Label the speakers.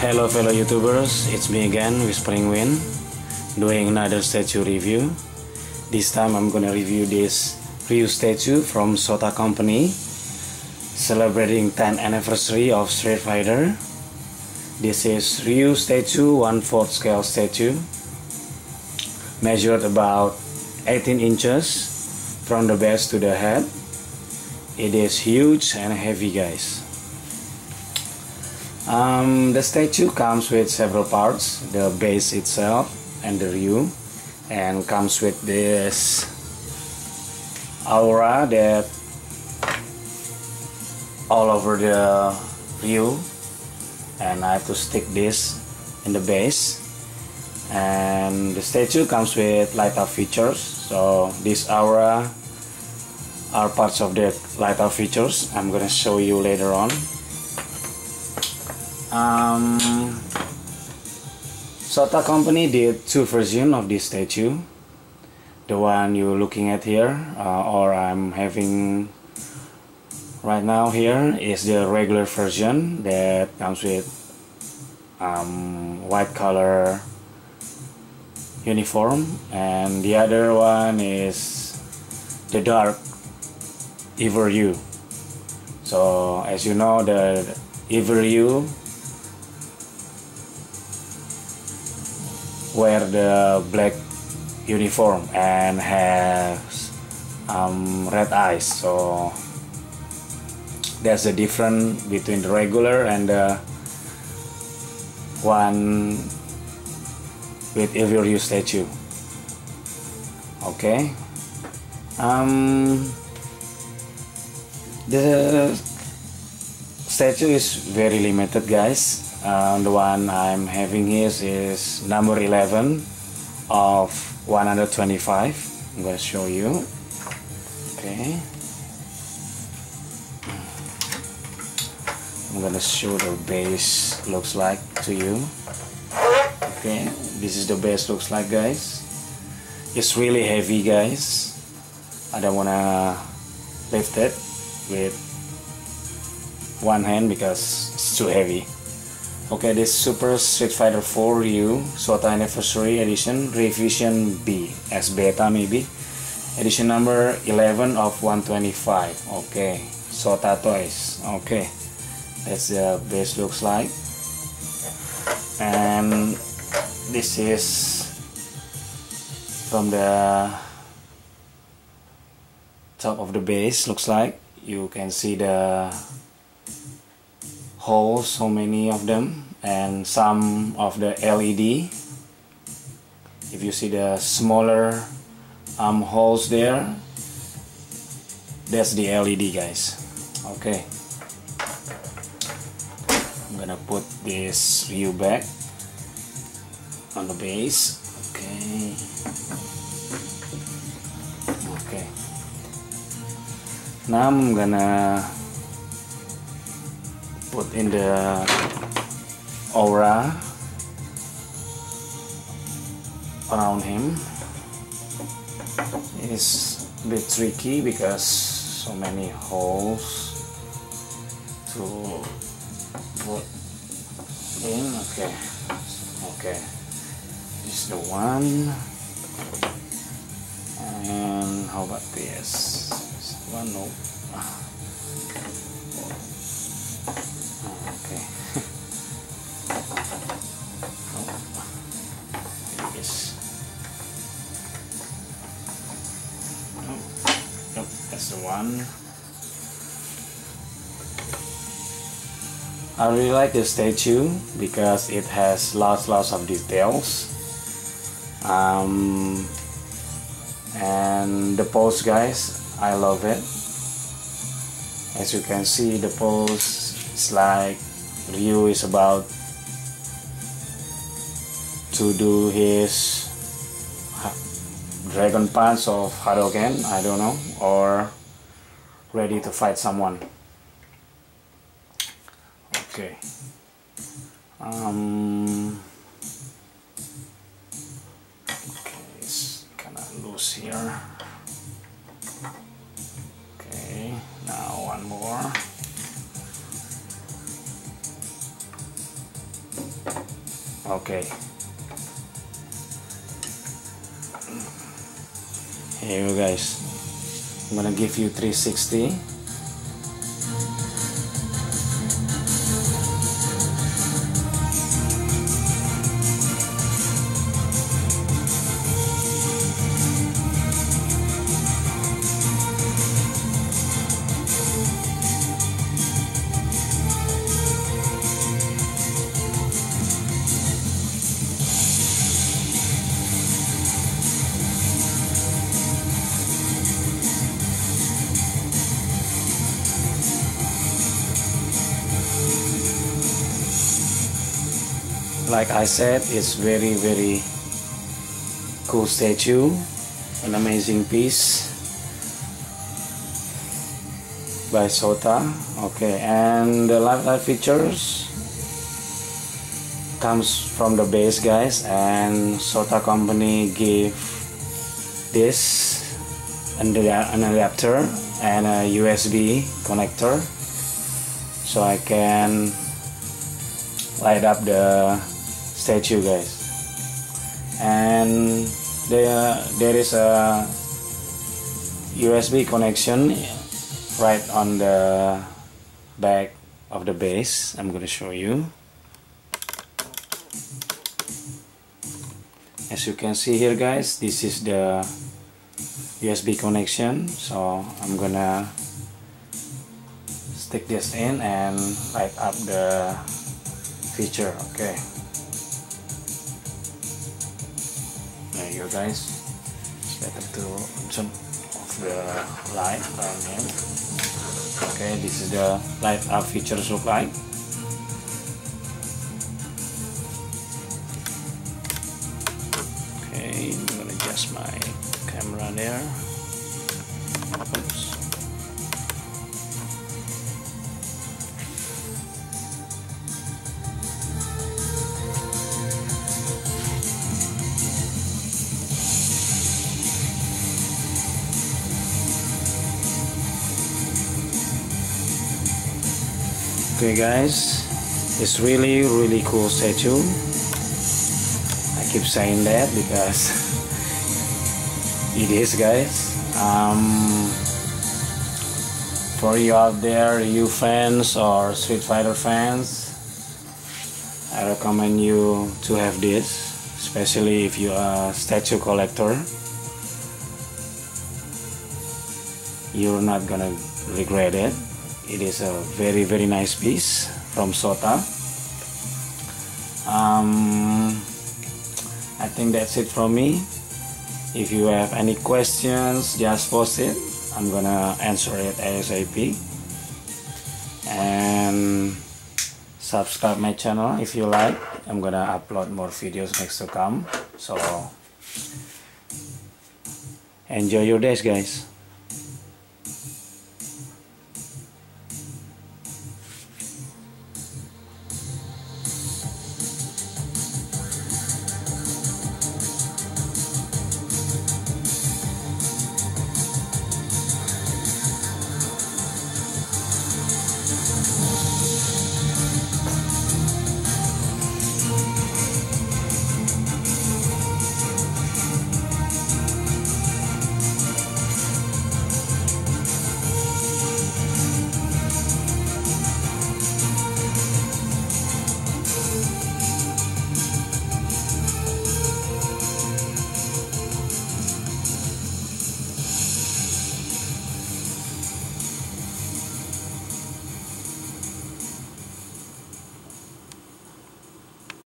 Speaker 1: Hello fellow YouTubers, it's me again, Whispering Wind, doing another statue review. This time I'm gonna review this Ryu statue from Sota Company, celebrating 10th anniversary of Street Fighter. This is Ryu statue, 1/4 scale statue, measured about 18 inches from the base to the head. It is huge and heavy, guys. The statue comes with several parts: the base itself and the Ryu, and comes with this aura that all over the Ryu, and I have to stick this in the base. And the statue comes with light up features, so this aura are parts of the light up features. I'm gonna show you later on. Sota Company did two versions of this statue. The one you're looking at here, or I'm having right now here, is the regular version that comes with white color uniform, and the other one is the dark Evil Ryu. So as you know, the Evil Ryu wear the black uniform and has red eyes, so there's a difference between the regular and the one with Evil Ryu statue. Okay, the statue is very limited, guys. The one I'm having here is number 11 of 125. I'm going to show you. Okay, I'm going to show the base looks like to you. Okay, this is the base looks like, guys. It's really heavy, guys. I don't want to lift it with one hand because it's too heavy. Okay, this Super Street Fighter 4 Ryu Sota Anniversary Edition Revision B as beta, maybe edition number 11 of 125. Okay, Sota Toys. Okay, that's the base looks like, and this is from the top of the base. Looks like you can see the holes, so many of them, and some of the LED. If you see the smaller holes there, that's the LED, guys. Okay, I'm gonna put this Ryu back on the base. Okay, okay, now I'm gonna put in the aura around him. It's a bit tricky because so many holes to put in. Okay, okay, this is the one. And how about this? One, no. Okay. Yes. Nope, that's the one. I really like the statue because it has lots of details. And the pose, guys, I love it. As you can see, the pose is like Ryu is about to do his Dragon Punch of Hadoken, I don't know, or ready to fight someone. Okay. Okay, it's kinda loose here. Okay, now one more. Okay, here you guys, I'm gonna give you 360. Like I said, it's very cool statue, an amazing piece by Sota. Okay, and the light features comes from the base, guys, and Sota company gave this an adapter and a USB connector, so I can light up the statue, guys. And there is a USB connection right on the back of the base. I'm gonna show you. As you can see here, guys, this is the USB connection, so I'm gonna stick this in and light up the feature. Okay, there you go, guys. It's better to turn off the light down here. Okay, this is the light up features look like. Okay, I'm gonna adjust my camera there. Oops. Okay, guys, it's really cool statue. I keep saying that because it is, guys. For you out there, you fans or Street Fighter fans, I recommend you to have this, especially if you are a statue collector. You're not gonna regret it. It is a very nice piece from Sota. I think that's it from me. If you have any questions, just post it. I'm gonna answer it ASAP. And subscribe my channel if you like. I'm gonna upload more videos next to come. So enjoy your days, guys.